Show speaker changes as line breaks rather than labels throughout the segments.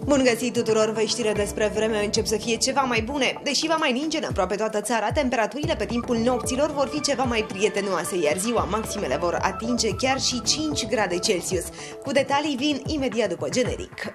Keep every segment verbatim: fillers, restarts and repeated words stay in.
Bun găsit tuturor, veștile despre vreme încep să fie ceva mai bune. Deși va mai ninge în aproape toată țara, temperaturile pe timpul nopților vor fi ceva mai prietenoase, iar ziua maximele vor atinge chiar și cinci grade Celsius. Cu detalii vin imediat după generic.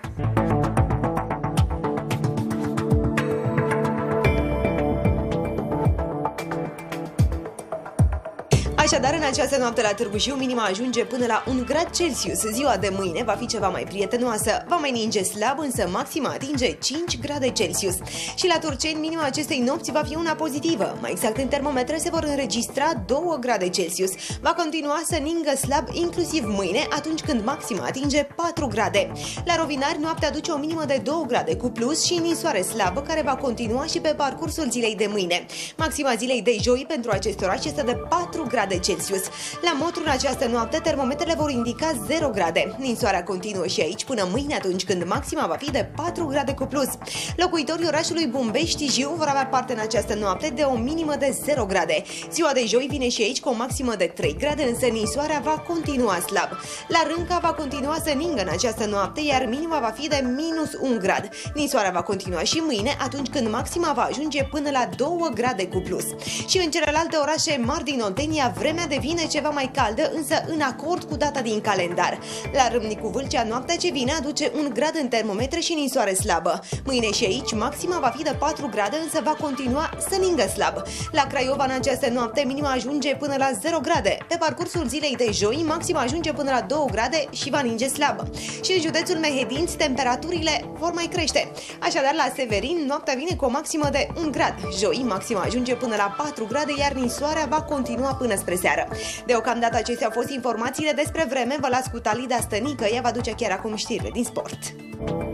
Așadar, în această noapte la Târgu Jiu, minima ajunge până la un grad Celsius. Ziua de mâine va fi ceva mai prietenoasă. Va mai ninge slab, însă maxima atinge cinci grade Celsius. Și la Turceni, minima acestei nopți va fi una pozitivă. Mai exact, în termometre se vor înregistra doi grade Celsius. Va continua să ningă slab inclusiv mâine, atunci când maxima atinge patru grade. La Rovinari, noaptea aduce o minimă de doi grade cu plus și ninsoare slabă, care va continua și pe parcursul zilei de mâine. Maxima zilei de joi pentru acest oraș este de patru grade Celsius. La Motru, în această noapte, termometrele vor indica zero grade. Ninsoarea continuă și aici până mâine, atunci când maxima va fi de patru grade cu plus. Locuitorii orașului Bumbești Jiu vor avea parte în această noapte de o minimă de zero grade. Ziua de joi vine și aici cu o maximă de trei grade, însă ninsoarea va continua slab. La Rânca va continua să ningă în această noapte, iar minima va fi de minus un grad. Ninsoarea va continua și mâine, atunci când maxima va ajunge până la doi grade cu plus. Și în celelalte orașe mari din Oltenia, vremea devine ceva mai caldă, însă în acord cu data din calendar. La Râmnicu Vâlcea, noaptea ce vine aduce un grad în termometre și ninsoare slabă. Mâine și aici maxima va fi de patru grade, însă va continua să ningă slab. La Craiova, în această noapte, minima ajunge până la zero grade. Pe parcursul zilei de joi, maxima ajunge până la doi grade și va ninge slab. Și în județul Mehedinți, temperaturile vor mai crește. Așadar, la Severin, noaptea vine cu o maximă de un grad. Joi, maxima ajunge până la patru grade, iar ninsoarea va continua până spre seară. Deocamdată acestea au fost informațiile despre vreme. Vă las cu Talida Stănică, ea va duce chiar acum știrile din sport.